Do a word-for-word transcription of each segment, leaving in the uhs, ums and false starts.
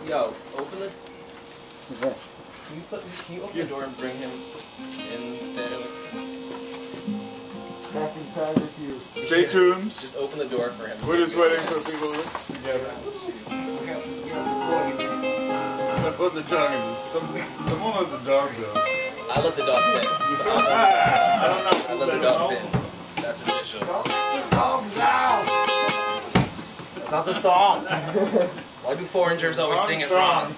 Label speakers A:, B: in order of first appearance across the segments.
A: Yo, open the.
B: Yeah.
A: Can you put? Can you open yeah. the door and bring him in there?
B: Back inside with you.
C: Stay tuned.
A: Just open the door for him.
C: We're just waiting for people to get it. Put the dog in. Some, someone let the dog go.
A: I let the dogs in. So I don't know. I let the dogs in. That's official.
B: Don't let the dogs out.
A: That's not the song. Why do foreigners always sing it wrong?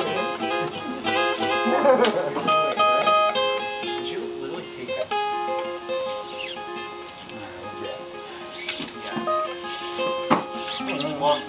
A: Did you literally take that? Yeah. One.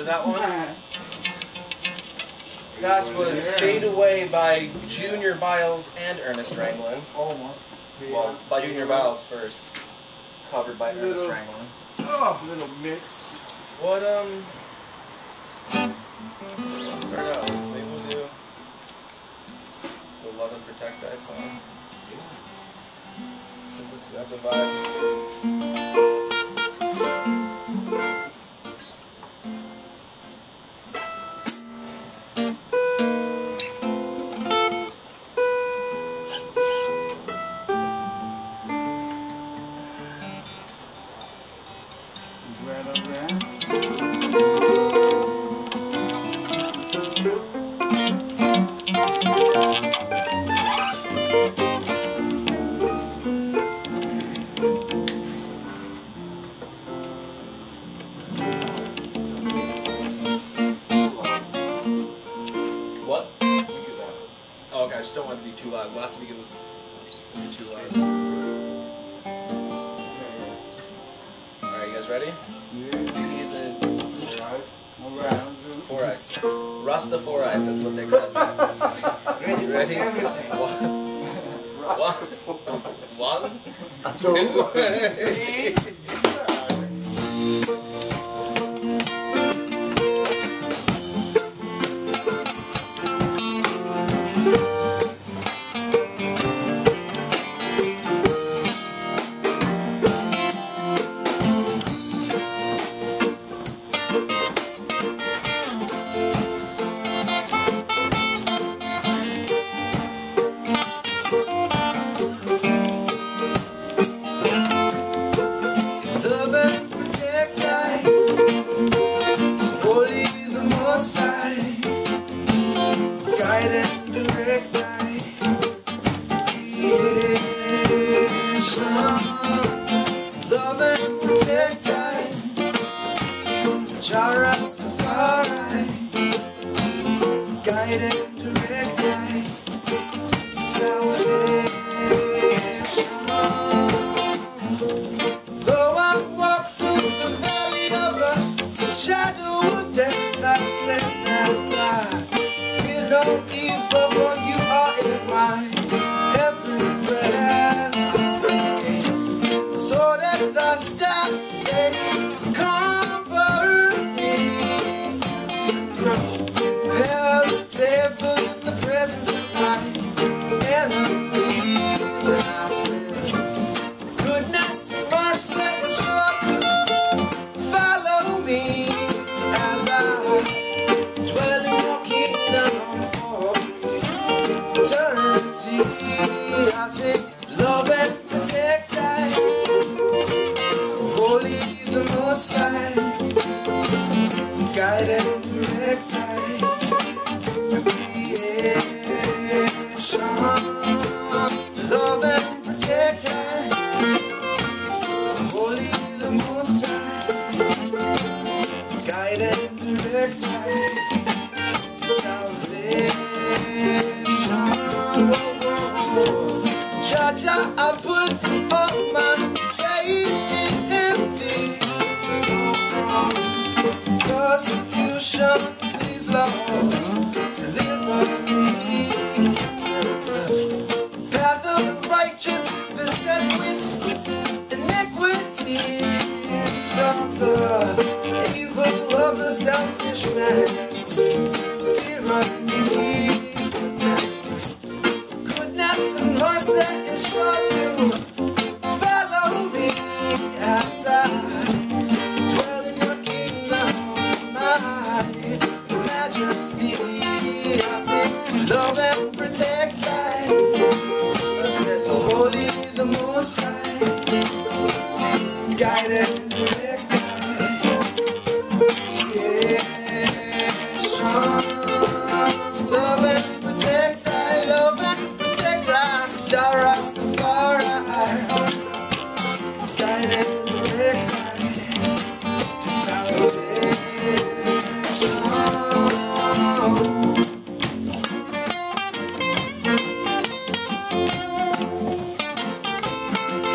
A: Remember that one? That was Fade Away by Junior Biles and Ernest Ranglin.
B: Almost.
A: Well, by Junior Biles first. Covered by Ernest
C: Little-
A: Ranglin.
C: Oh, little mix.
A: What, um... let's start out. Maybe we'll do the Love and Protect Thy song. So this, that's a vibe.
B: Right over there.
A: What? Oh, okay, I just don't want it to be too loud. Last week it was, it was too loud. Alright, you guys ready?
B: Yeah.
A: He's in
B: Alright.
A: Four Eyes. Rasta Four Eyes, that's what they call me.
B: Ready for
A: Ready?
B: everything.
A: One, one, one, two, three. Love and protect I, holy the most high, guide and direct I, creation. Love and protect I, Jah Rastafari, guide and direct I, to salvation. Though I walk through the valley of the shadow of death, I said that I fear no evil, for you are in my every breath. So that the staff they comfort me as you prepare the table in the presence of my enemies. And I said, goodness and mercy is sure to follow me as I dwell in your kingdom for eternity. I say, love and protect I, holy the most high, guide and direct I, to creation. Love and protect I, holy the most high, guide and direct I, to salvation. Jah Jah, I put all my faith in thee. So from persecution, please Lord, deliver me. Since the path of the righteous is beset with iniquities from the evil of the selfish man's tyranny. Goodness and mercy is sure to follow me as I dwell in your kingdom, my majesty. I say, love and protect I, holy the most high, guide and direct I, creation. Love and protect I, love and protect I, Jah Rastafari, guide and direct I, to salvation.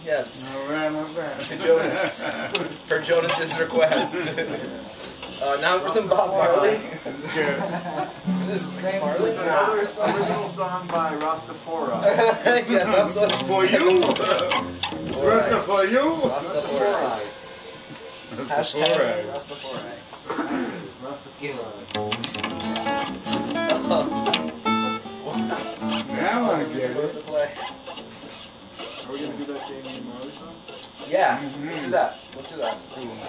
A: Yes.
C: All right, all right.
A: To Jonas. Per Jonas's request. Uh, now for some Bob Marley. This is Bob Marley.
B: Another original song by Rastafari.
A: Yes, that's what
C: For you. Rasta for you.
A: Rastafari. Hashtag Rastafari.
C: Now I
A: We're
C: get
A: supposed
C: it.
A: to play.
B: Are we gonna do that Damian Marley song?
A: Yeah, let's do that. Let's do that.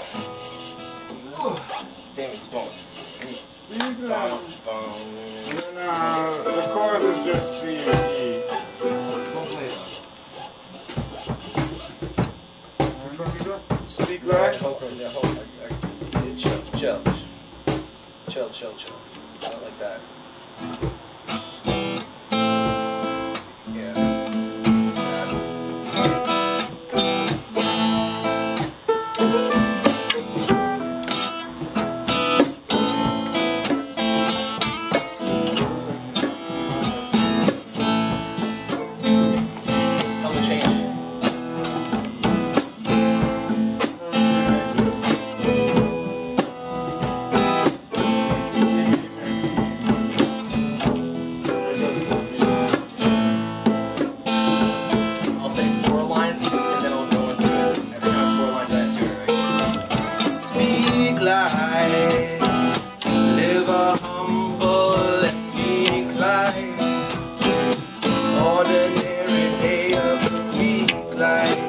A: Damn, it's going.
C: Speak
A: Bum,
C: loud.
A: bum.
C: No, the chorus is just C and E.
B: Don't play that.
C: Speak
A: Yeah,
C: loud.
A: hold on, yeah, hold on. I- I- yeah, Chill, chill. Chill, chill, chill. I don't like that. Yeah. Tell me change. I'll say four lines and then I'll go into it. Every time it's four lines, I have two, right? Speak life, live a humble and meek life. Ordinary day of the week life.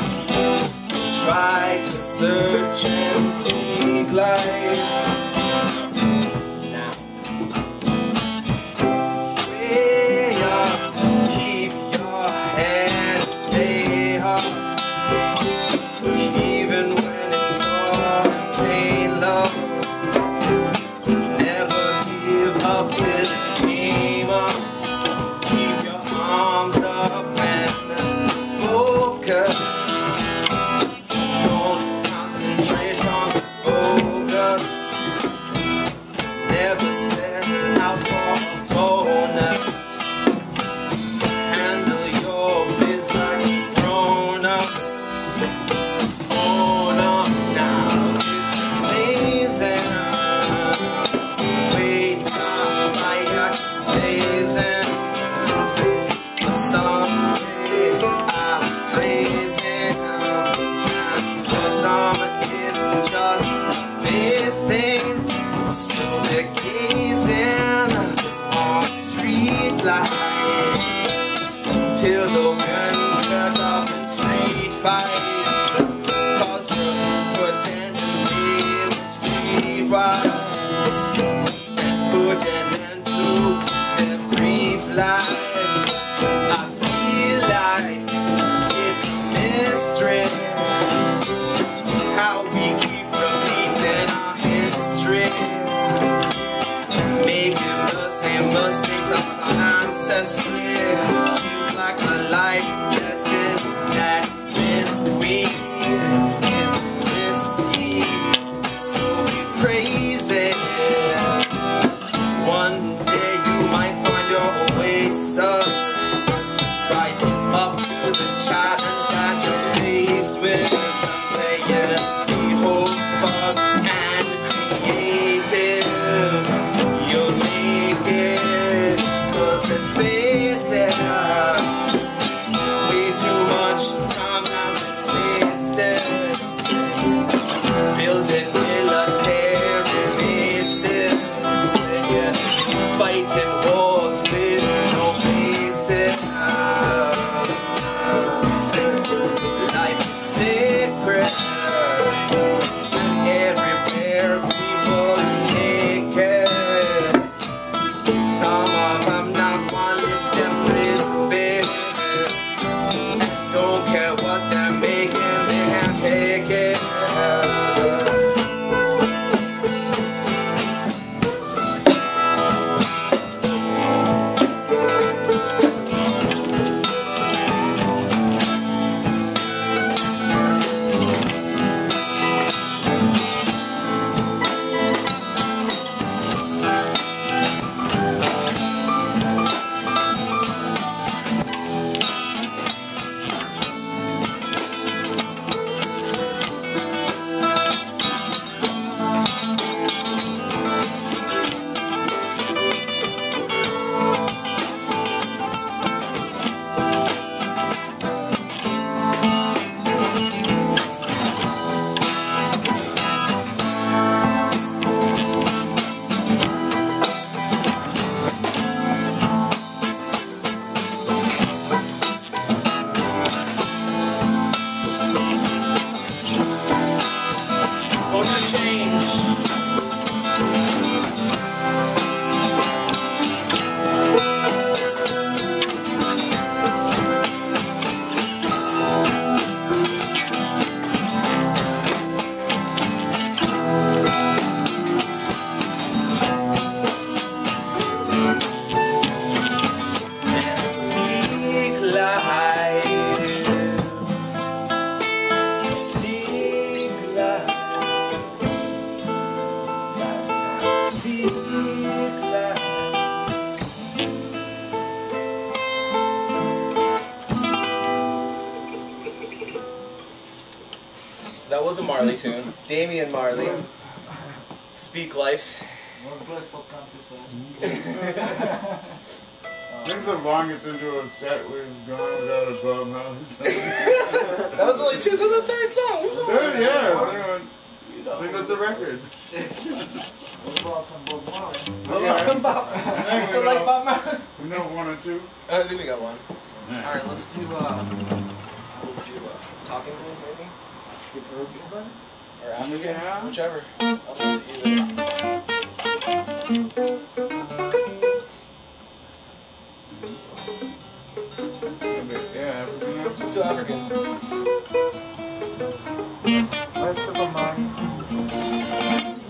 A: Try to search and seek life. Now, way up, keep your head, stay up. Even when it's sore and pain, love. Never give up till it's game up. Keep your arms up and focus. Don't concentrate on its focus. Never set out for a bonus. Handle your biz like grown-ups. Own up now, it's amazing. Wait till fire blazing. Someday I'll praise him. The summer is just this thing. So they're gazing on street lights till the wind cut off in street fights. Cause they're pretending they were streetwise and put an end to their brief life. I feel like it's a mystery how we keep repeating our history, making the same mistakes of our ancestry. Seems like a life lesson that missed we that was a Marley tune. Damian Marley. Speak Life.
C: I think the longest into a set we've gone without a Bob Marley song.
A: That was only two. That was the third song.
C: Third, yeah. I think that's a record.
B: What about some Bob Marley?
A: What about some Bob? So like Bob Marley?
C: We know one or two.
A: Uh, I think we got one.
C: Yeah.
A: Alright, let's do, uh, we'll do, uh, Talking Blues maybe?
B: Herbsman?
A: Or African?
C: Yeah.
A: Whichever. I'll do either.
C: Yeah, everything
A: Let's do African.
B: Let's have a mind.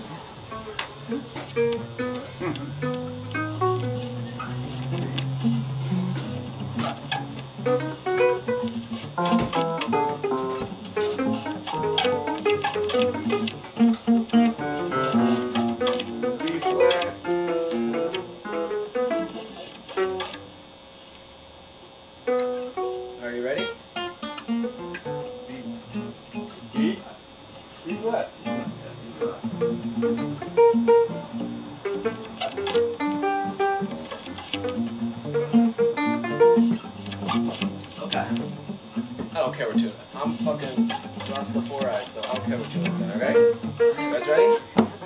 C: B flat.
A: Are you ready?
C: B. B flat.
A: Okay. I don't care what tune. I'm fucking Rastafari, so I don't care what tune it's in, alright? You guys ready?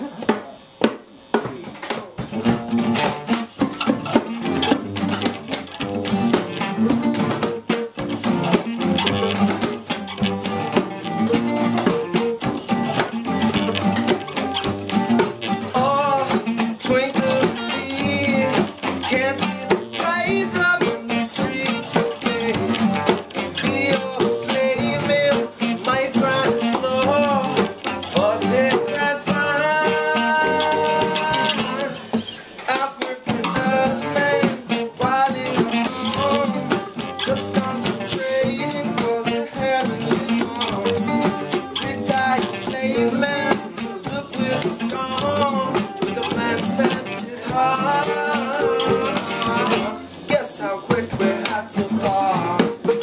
A: Guess how quick we had to part.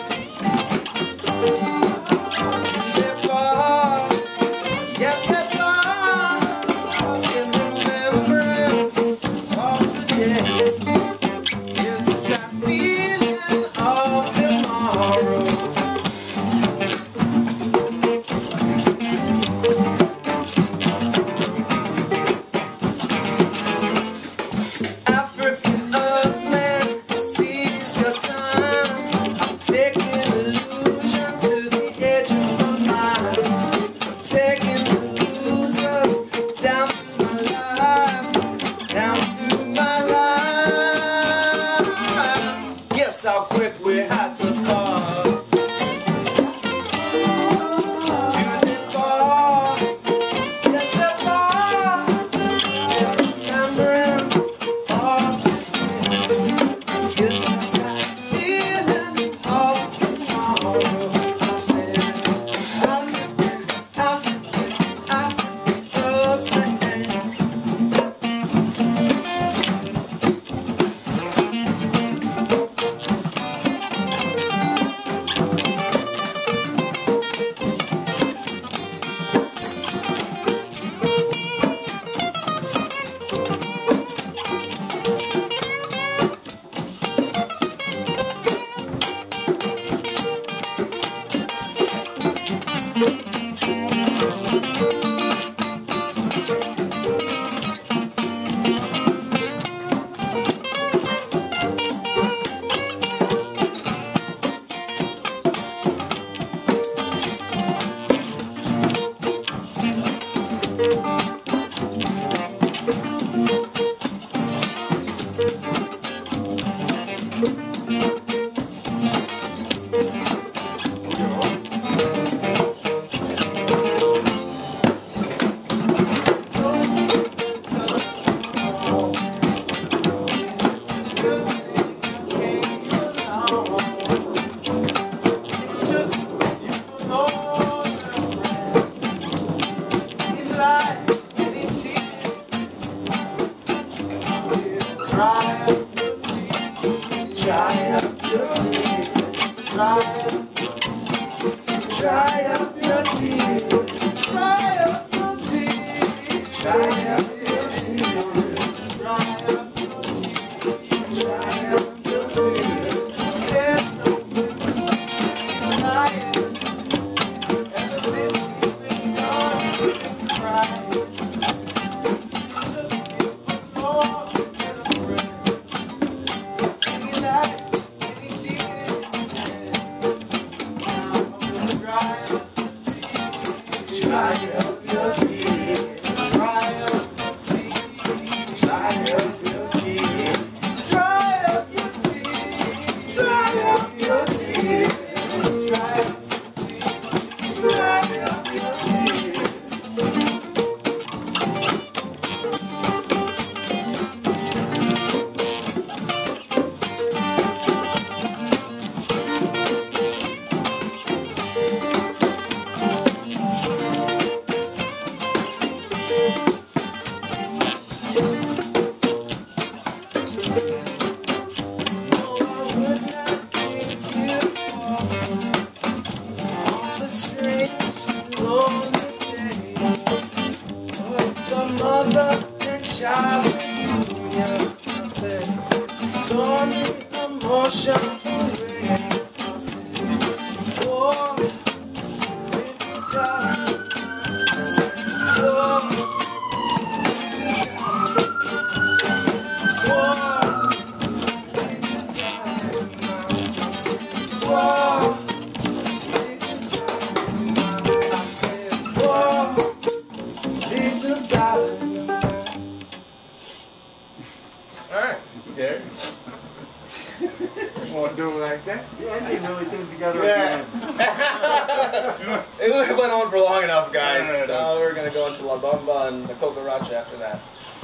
A: They part, yes they part, in remembrance of today. Is the sad feeling of tomorrow. African herbsman, seize your time. I'm taking illusion to the edge of my mind. I'm taking the losers down through my life, down through my life. Guess how quick we had to part. Do they fall? Yes, they fall. Remembering of is the sad feeling of tomorrow. I said, African, African, African herbsman. Dry up your tears. Dry up your tears. It went on for long enough, guys. So we're gonna go into La Bamba and the Cucaracha after that.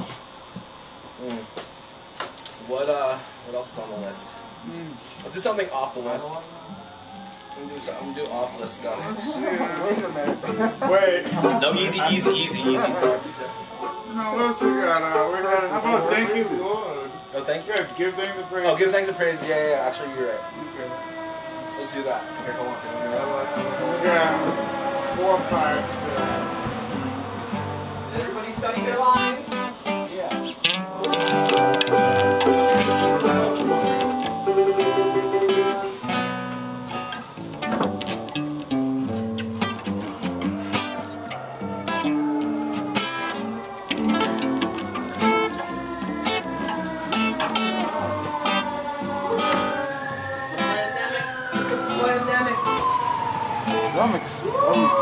A: Mm. What uh? What else is on the list? Mm. Let's do something off the list. I'm gonna do something. I'm gonna do off list stuff.
B: Wait a minute. Wait.
A: No, easy, easy, easy, easy stuff.
B: No, what else we got? Uh, we got. How about thank you, Lord?
A: Oh, thank you.
B: Yeah, give thanks and praise.
A: Oh, give thanks and praise. Yeah, yeah, yeah. Actually, you're right.
B: Okay.
A: Let's do that. Here, hold on a second.
B: We got four parts to that.
A: Did everybody study their lines?
B: Stomachs. Oh.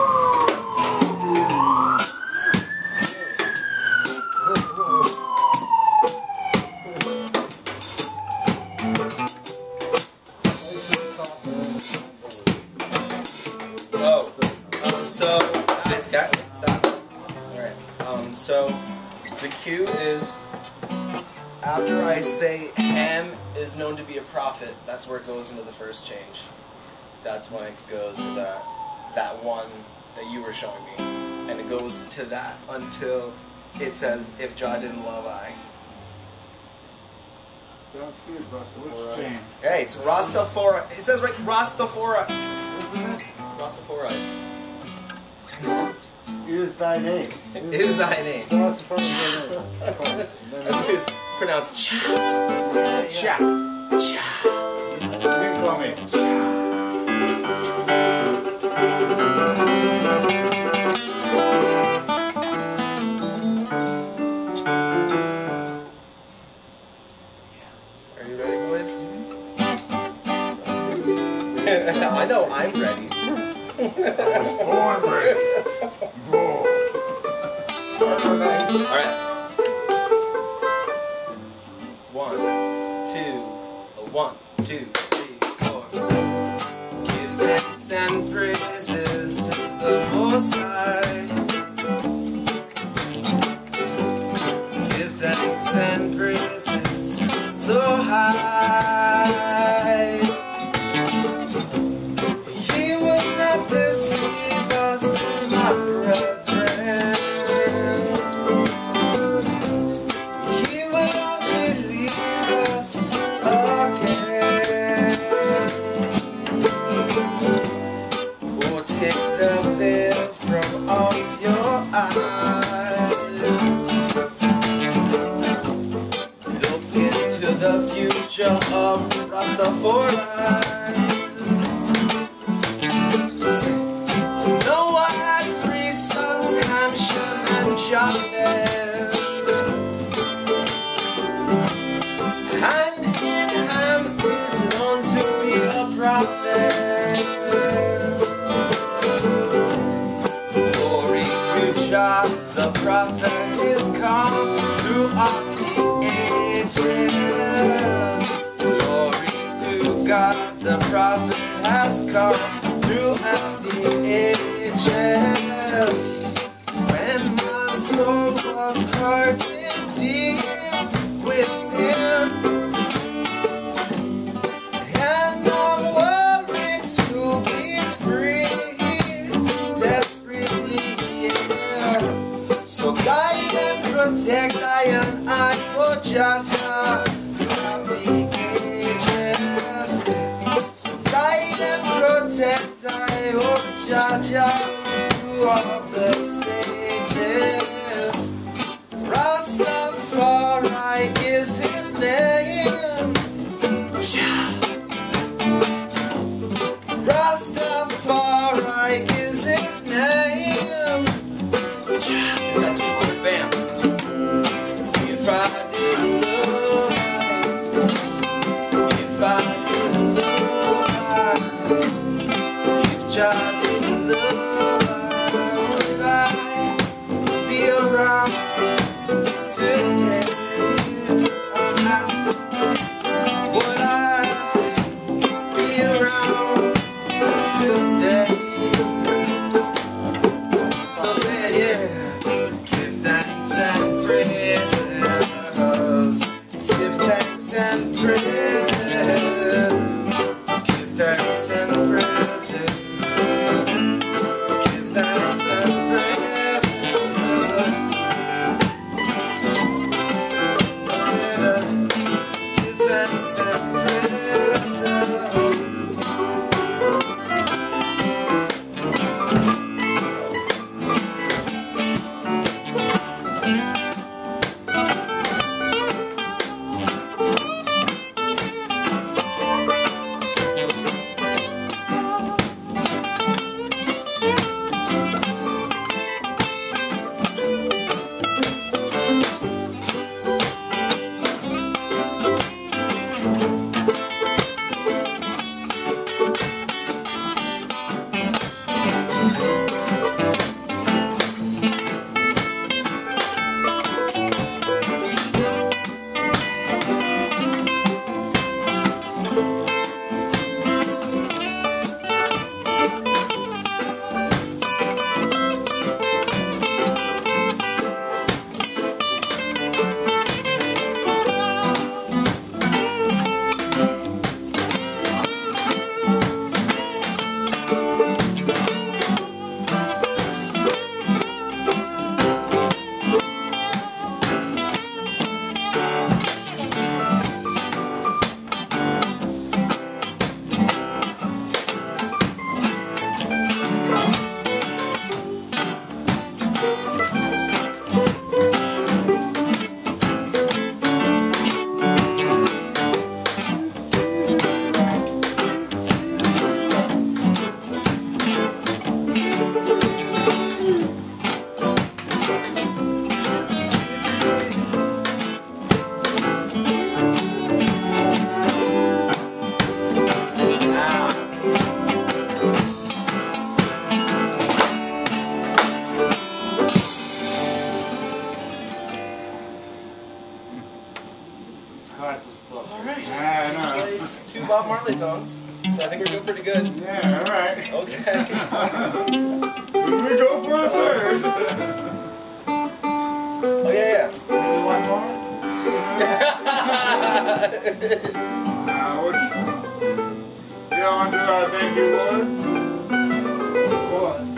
A: Oh, um, so guys, guys, stop. All right. Um, so the cue is after I say Ham is known to be a prophet. That's where it goes into the first change. That's when it goes to that that one that you were showing me, and it goes to that until it says if Jah didn't love I.
B: Sounds good, Rastafari.
A: Hey, it's Rastafari. It says right Rastafari. Rastafari's.
B: Is thy name.
A: Is thy name.
B: Rastafari's thy name.
A: I think it's pronounced Cha.
B: Cha.
A: Cha.
B: You can call me Cha.
A: Are you ready, boys? I know I'm ready.
B: I was born ready. Whoa.
A: Alright. One, two, one, two, three, four. Give thanks and praises to the Most High. Give thanks and praises so high. He will not deceive us, my brethren. He will only lead us again. prophet. Hand in hand is known to be a prophet. Glory to Jah, the prophet is come throughout the ages. Glory to God, the prophet has come throughout the ages. When my soul was hurting deep within, and I'm worried to be free, desperately, yeah. So guide and protect I and I, oh Jah Jah, throughout the ages. So guide and protect I, oh Jah Jah, through all the stages. Rastafari is his name. Jah. Rastafari is his name. Jah. Bam. If I didn't love her, if I didn't love her, if Jah didn't love her, would I be around today? I'm asking, would I be around to stay? So say it, yeah. Give thanks and praises. Give thanks and praises. Give thanks and praises. Give thanks and praises. Give thanks and praises.
B: Alright. Yeah, I know.
A: Played two Bob Marley songs, so I think we're doing pretty good.
B: Yeah, alright.
A: Okay.
B: Here we go for a third.
A: Oh, yeah, yeah.
B: Maybe one more? Now, what's... You don't want to do I think you would? Of course.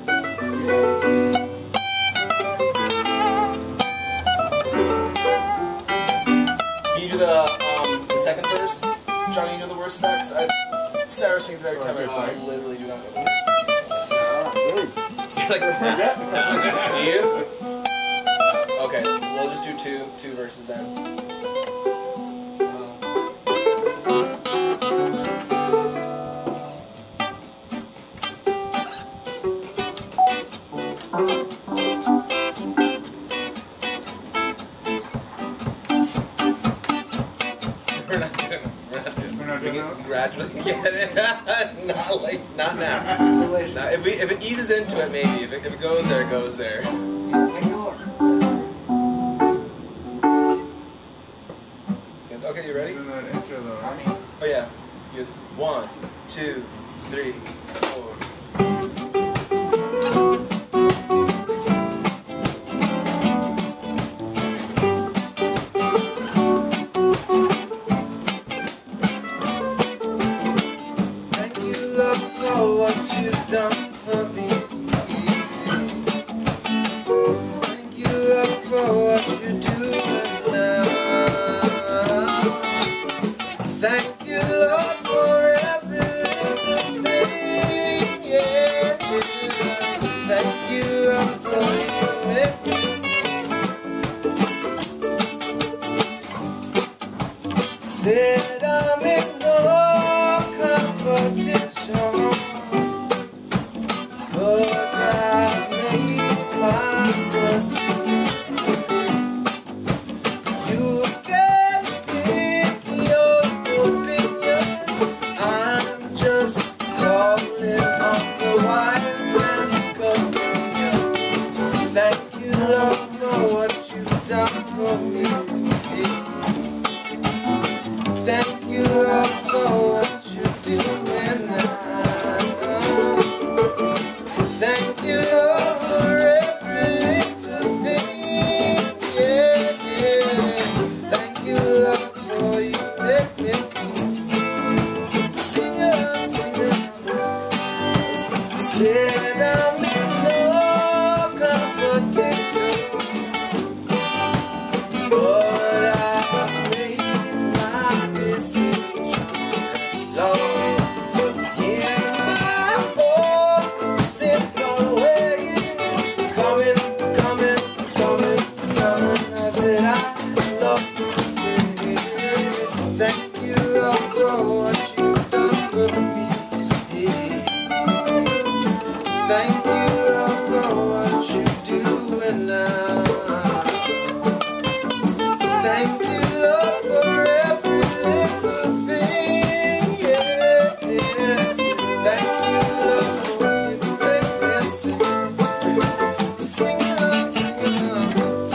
A: Can you do the, um, the second verse? Johnny, you know the worst facts? I, Sarah sings it every time I literally do not know the words. You're like, do you? Okay, we'll just do two, two verses then. gradually get it. Not like, not now. Now, if we, if it eases into it, maybe. If it, if it goes there, it goes there. Okay, you ready? Oh yeah. You, one, two, three, four. Thank you, love, for what you've done for me. Thank you, love, for what you do now. Thank you, Lord, for every little thing, yeah. Thank you, Lord, for you make me sing. Said I'm in no competition, but I made my decision. You can pick your opinion. I'm just calling on the wise man's opinion. Thank you, Lord, for what you've done for me. Thank you, Lord, for what you're doing now. Thank you, Lord, for every little thing, yeah, yeah. Thank you, Lord, for you make me sing. Sing along, sing along. Said I'm in no competition, but I made my decision. Lord, hear my own simple way. Coming, coming, coming, coming. I said I love you. Thank you, Lord, for what you've done for me. Thank you, Lord, for what you're doing now. Thank you, Lord, for every little thing, yeah, yes. Thank you, Lord, for you make me sing, sing along, sing along.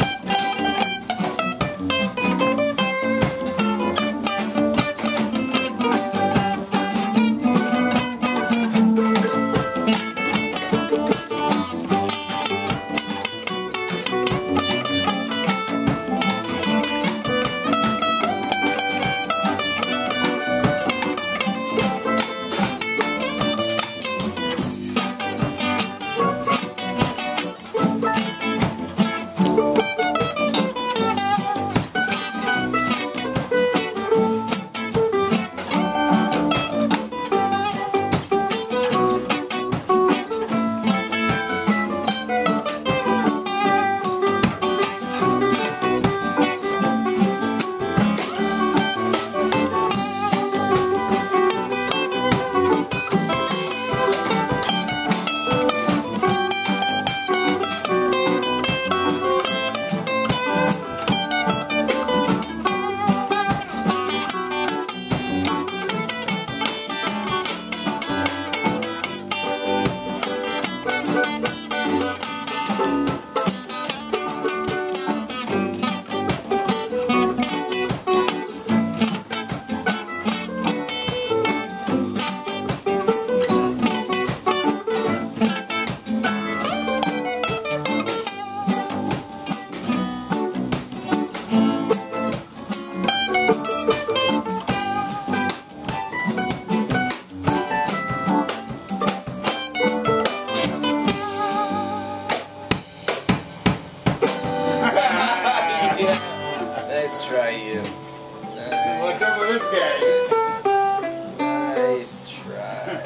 A: Nice try, you. Nice.
B: What's up with this guy?
A: Nice try.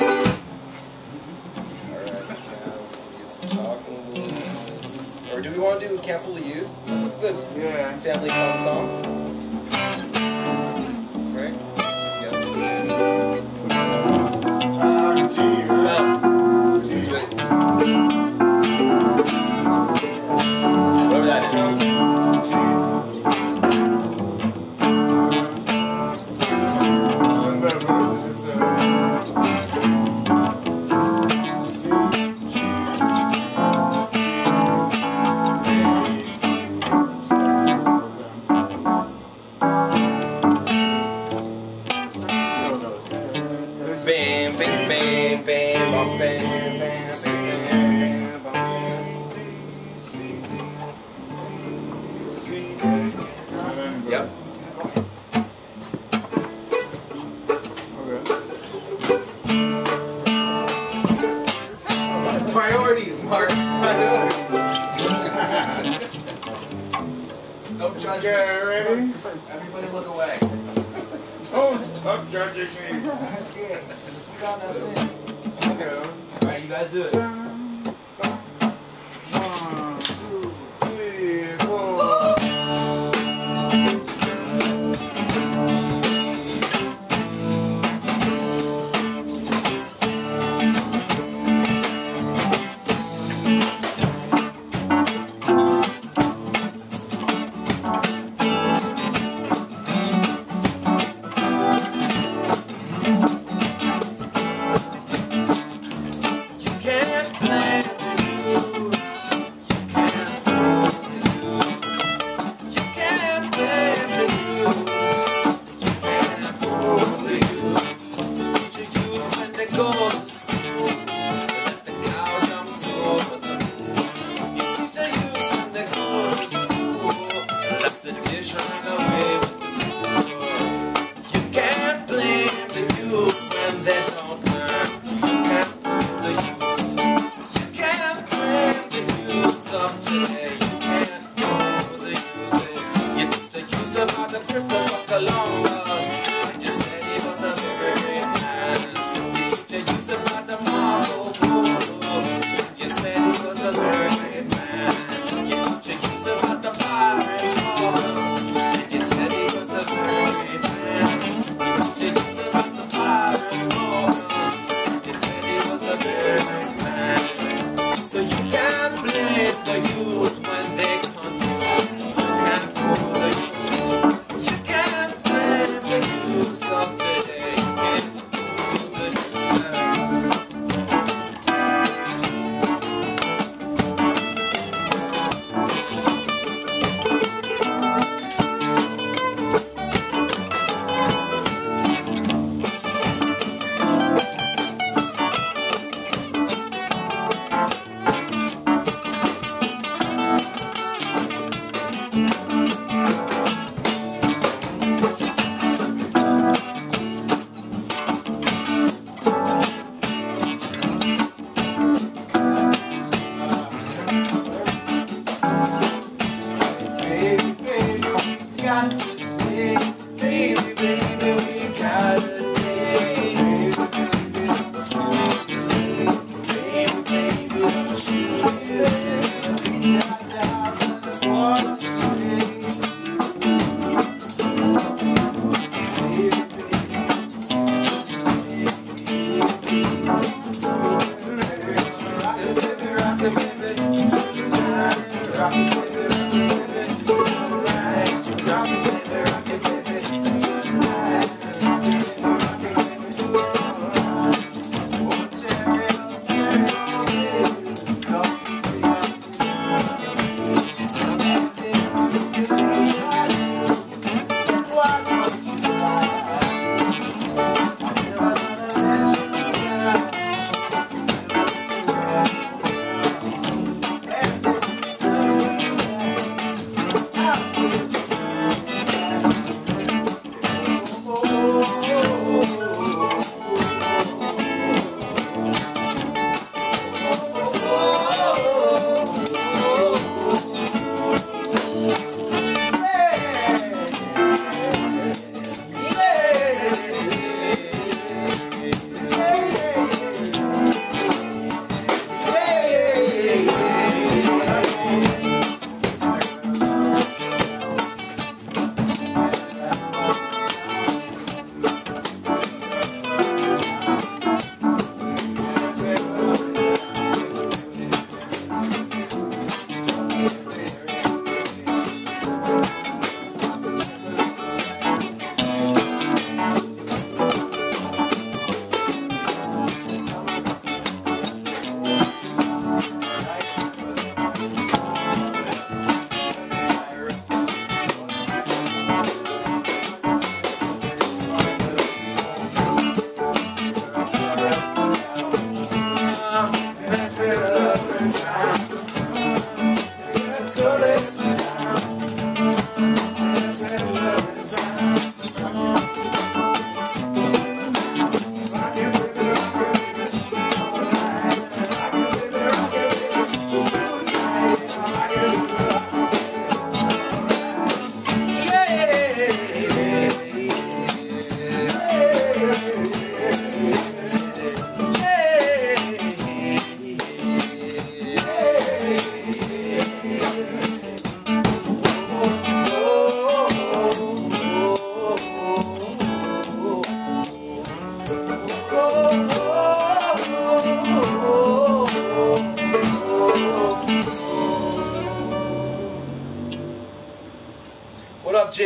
A: Alright, now we'll do some talking blues. Or do we want to do Can't Fool the Youth? That's a good
B: Yeah.
A: family fun song. Right? Yes, we can.
B: Um, G, right?
A: No. This is what. Whatever that is.
B: And that verse
A: bam, bam, bam, bam, bam, bam, bam, bam. Yep. Priorities, Mark. Priorities. Don't judge me.
B: Okay, ready?
A: Everybody look away.
B: Oh, stop judging me.
A: Yeah, just look on that scene.
B: Okay.
A: Alright, you guys do it.
B: One, two, three, four.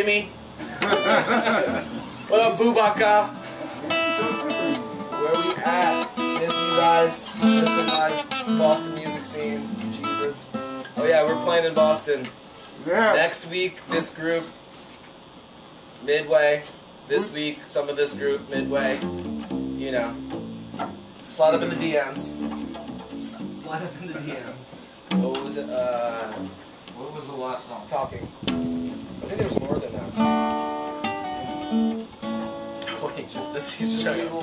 A: Jimmy? What up, Bubaka? Where we at? Miss you guys. Missing my Boston music scene. Jesus. Oh yeah, we're playing in Boston.
B: Yeah.
A: Next week, this group, Midway. This week, some of this group, Midway. You know. Slide up in the D Ms. Slide up in the D Ms. What was it? Uh,
C: What was the last song?
A: talking. I think there's more than that. Wait, this he's just trying to go.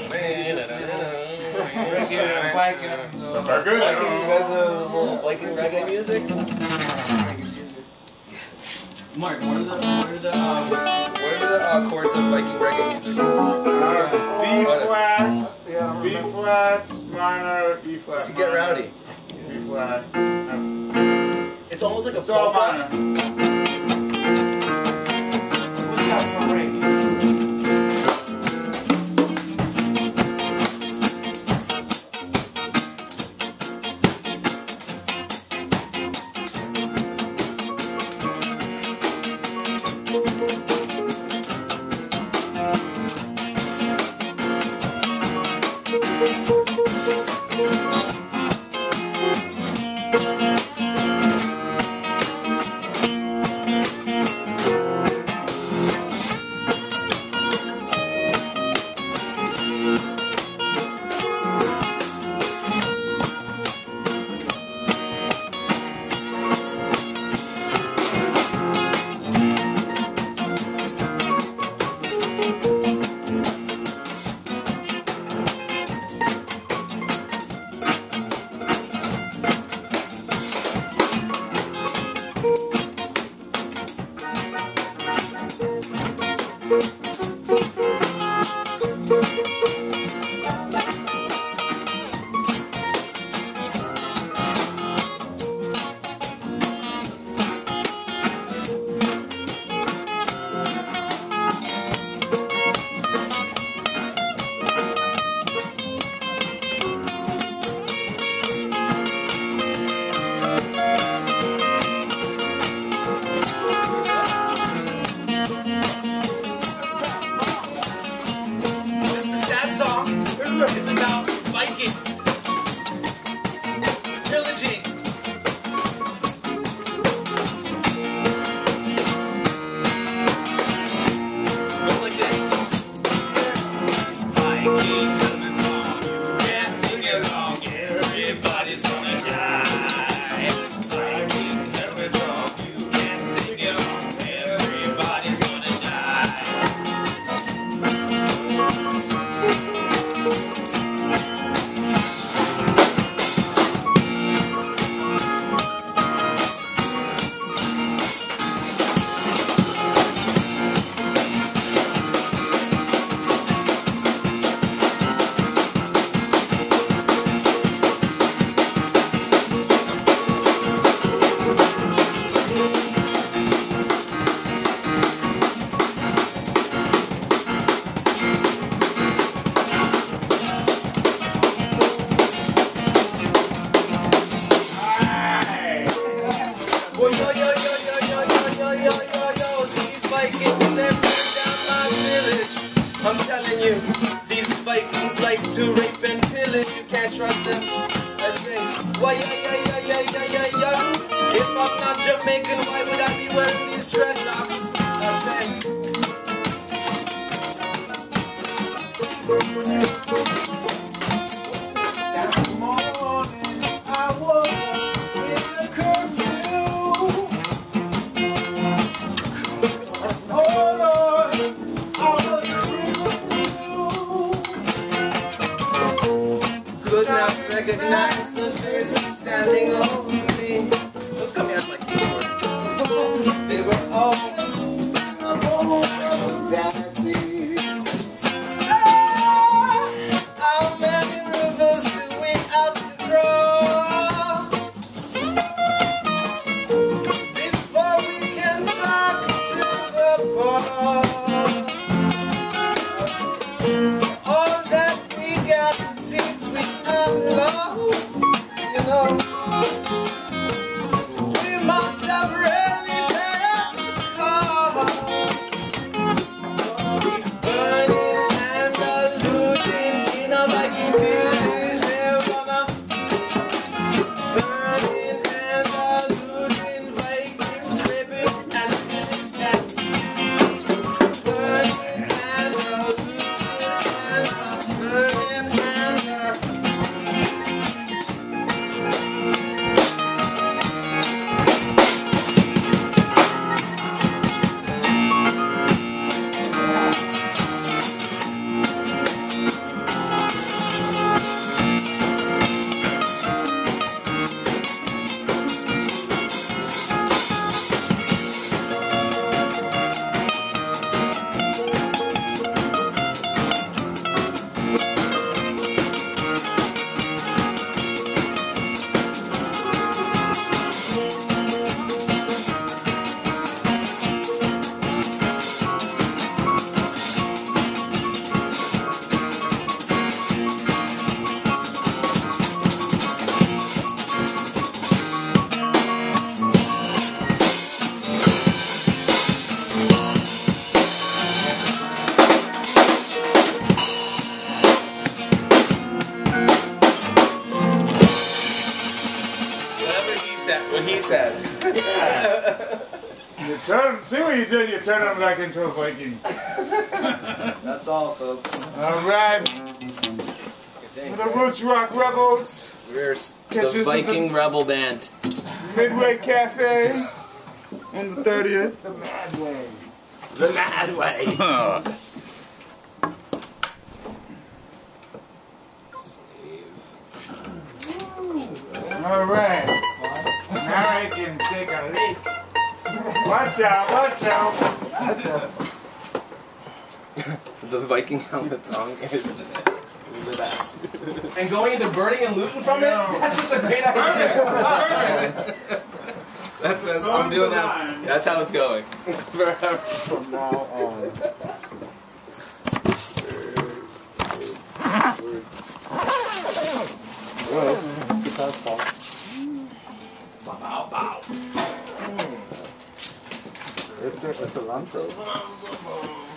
C: Reggae, Viking.
B: The
C: uh,
B: burger?
A: You guys have a little Viking reggae music?
C: Reggae music.
D: Mark, what are the what are the um,
A: What are the uh, chords of Viking reggae music?
B: Uh, B flats, B flats, minor, E flat.
A: Let's get rowdy.
B: B flat.
A: It's almost like a
B: It's all
A: polka.
B: minor.
C: Who's that for ring?
A: It's about Vikings pillaging. Go like this. Vikings in the song, you can't sing along. Everybody's gonna die. Vikings in the song, you can't sing along. Everybody's gonna die. Well, yo, yo, yo, yo, yo, yo, yo, yo, yo, yo, these Vikings, they burned down my village. I'm telling you, these Vikings like to rape and pillage. You can't trust them. I say, why, yeah, yeah, yeah, yeah, yeah, yeah, yeah. If I'm not Jamaican, why would I be wearing these dreadlocks? I say.
C: That's the morning I woke up in a curfew. Oh Lord, I was a
A: Could not recognize the faces standing over me. Those come here like keyboard. They were all oh, daddy. Ah, how many rivers do we have to cross before we can talk to the boss? All that we got, it seems we have lost, you know. meant, what he said.
B: You turn, see what you did, you turn him back into a Viking.
A: That's all, folks.
B: Alright. We're the Roots Rock Rebels.
A: We're
B: Catch
A: the
B: us at
A: Viking Rebel Band.
B: Midway Cafe on the thirtieth.
C: The mad way.
A: The Mad Way.
B: Alright. Now I can take a leak. Watch out, watch out.
A: The Viking helmet song is the best. And going into burning and looting from it? That's just a great idea. That's, that's I'm doing that. That's how it's going. Forever.
B: From now on.
A: Bow, bow.
E: It's a, it's a lamp.